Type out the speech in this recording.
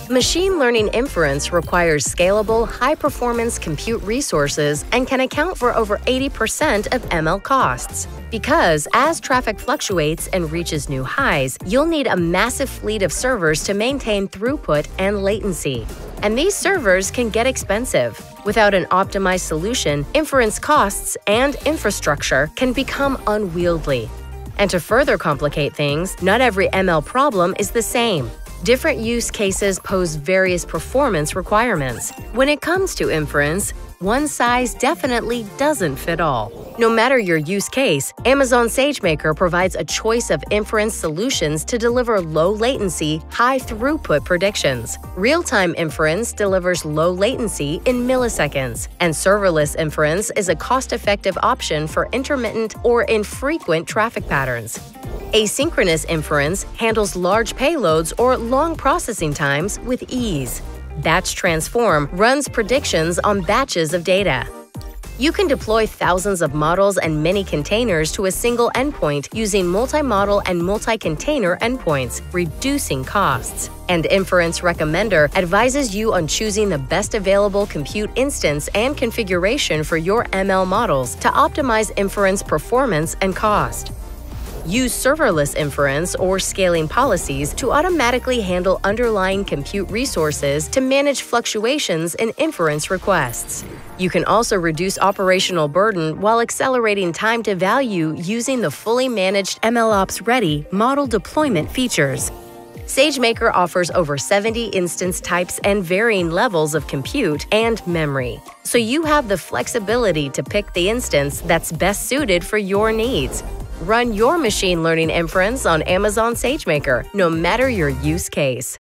Machine learning inference requires scalable, high-performance compute resources and can account for over 80% of ML costs. Because as traffic fluctuates and reaches new highs, you'll need a massive fleet of servers to maintain throughput and latency. And these servers can get expensive. Without an optimized solution, inference costs and infrastructure can become unwieldy. And to further complicate things, not every ML problem is the same. Different use cases pose various performance requirements. When it comes to inference, one size definitely doesn't fit all. No matter your use case, Amazon SageMaker provides a choice of inference solutions to deliver low-latency, high-throughput predictions. Real-time inference delivers low latency in milliseconds, and serverless inference is a cost-effective option for intermittent or infrequent traffic patterns. Asynchronous inference handles large payloads or long processing times with ease. Batch Transform runs predictions on batches of data. You can deploy thousands of models and many containers to a single endpoint using multi-model and multi-container endpoints, reducing costs. And Inference Recommender advises you on choosing the best available compute instance and configuration for your ML models to optimize inference performance and cost. Use serverless inference or scaling policies to automatically handle underlying compute resources to manage fluctuations in inference requests. You can also reduce operational burden while accelerating time to value using the fully managed MLOps-ready model deployment features. SageMaker offers over 70 instance types and varying levels of compute and memory, so you have the flexibility to pick the instance that's best suited for your needs. Run your machine learning inference on Amazon SageMaker, no matter your use case.